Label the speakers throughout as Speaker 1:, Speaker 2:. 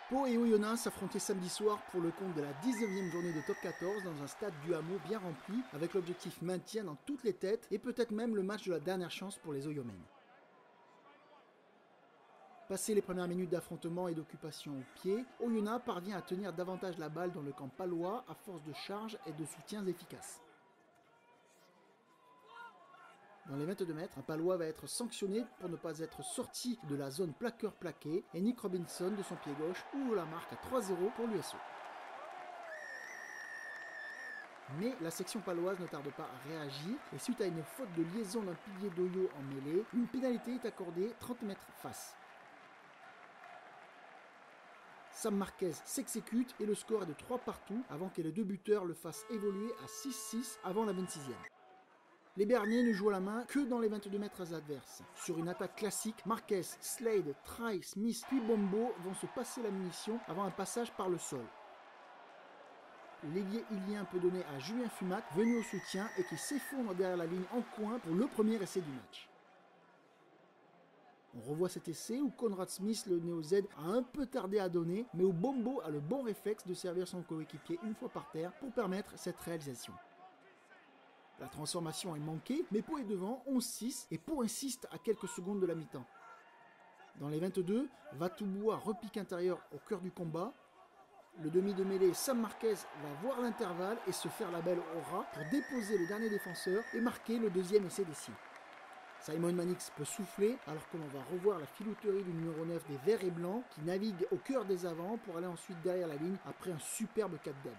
Speaker 1: Pau et Oyonnax s'affrontaient samedi soir pour le compte de la 19e journée de top 14 dans un stade du Hameau bien rempli, avec l'objectif maintien dans toutes les têtes et peut-être même le match de la dernière chance pour les Oyomènes. Passé les premières minutes d'affrontement et d'occupation au pied, Oyonnax parvient à tenir davantage la balle dans le camp palois à force de charges et de soutiens efficaces. Dans les 22 mètres, un palois va être sanctionné pour ne pas être sorti de la zone plaqueur-plaqué et Nick Robinson de son pied gauche ouvre la marque à 3-0 pour l'USO. Mais la section paloise ne tarde pas à réagir et suite à une faute de liaison d'un pilier d'Oyo en mêlée, une pénalité est accordée 30 mètres face. Sam Marquez s'exécute et le score est de 3 partout avant que les deux buteurs le fassent évoluer à 6-6 avant la 26e. Les Berniers ne jouent à la main que dans les 22 mètres adverses. Sur une attaque classique, Marquez, Slade, Try, Smith puis Bombo vont se passer la munition avant un passage par le sol. L'ailier ilien peut donner à Julien Fumac, venu au soutien et qui s'effondre derrière la ligne en coin pour le premier essai du match. On revoit cet essai où Conrad Smith, le néo-Z, a un peu tardé à donner, mais où Bombo a le bon réflexe de servir son coéquipier une fois par terre pour permettre cette réalisation. La transformation est manquée, mais Pau est devant, 11-6, et Pau insiste à quelques secondes de la mi-temps. Dans les 22, Vatouboua repique intérieur au cœur du combat. Le demi de mêlée Sam Marquez va voir l'intervalle et se faire la belle au ras pour déposer le dernier défenseur et marquer le deuxième essai des siens. Simon Mannix peut souffler alors que l'on va revoir la filouterie du numéro 9 des Verts et Blancs qui navigue au cœur des avants pour aller ensuite derrière la ligne après un superbe 4 dead.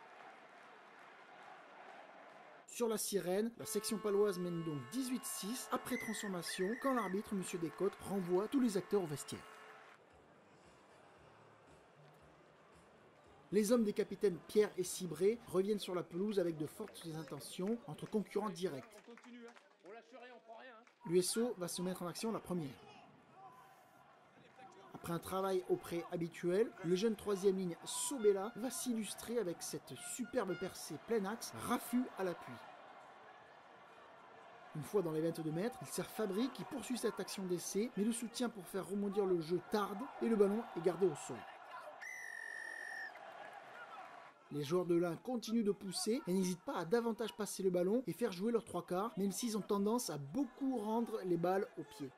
Speaker 1: Sur la sirène, la section paloise mène donc 18-6 après transformation quand l'arbitre, M. Descotes, renvoie tous les acteurs au vestiaire. Les hommes des capitaines Pierre et Cibré reviennent sur la pelouse avec de fortes intentions entre concurrents directs. L'USO va se mettre en action la première. Après un travail au pré habituel, le jeune troisième ligne Sobela va s'illustrer avec cette superbe percée plein axe, Raffut à l'appui. Une fois dans les 22 mètres, il sert Fabry qui poursuit cette action d'essai, mais le soutien pour faire rebondir le jeu tarde et le ballon est gardé au sol. Les joueurs de l'Ain continuent de pousser et n'hésitent pas à davantage passer le ballon et faire jouer leurs trois quarts, même s'ils ont tendance à beaucoup rendre les balles au pied.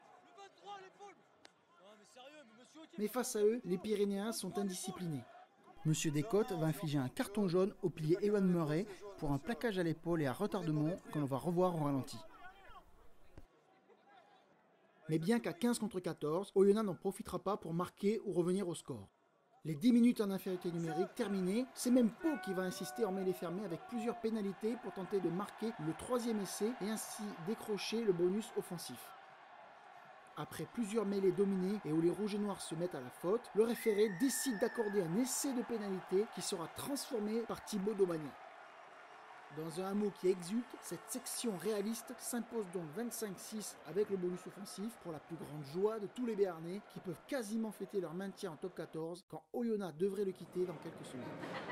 Speaker 1: Mais face à eux, les Pyrénéens sont indisciplinés. Monsieur Descotes va infliger un carton jaune au pilier Ewan Murray pour un plaquage à l'épaule et à retardement que l'on va revoir au ralenti. Mais bien qu'à 15 contre 14, Oyonnax n'en profitera pas pour marquer ou revenir au score. Les 10 minutes en infériorité numérique terminées, c'est même Pau qui va insister en mêlée fermée avec plusieurs pénalités pour tenter de marquer le troisième essai et ainsi décrocher le bonus offensif. Après plusieurs mêlées dominées et où les rouges et noirs se mettent à la faute, le référé décide d'accorder un essai de pénalité qui sera transformé par Thibaut Domagnan. Dans un hameau qui exulte, cette section réaliste s'impose donc 25-6 avec le bonus offensif pour la plus grande joie de tous les Béarnais qui peuvent quasiment fêter leur maintien en top 14 quand Oyonnax devrait le quitter dans quelques semaines.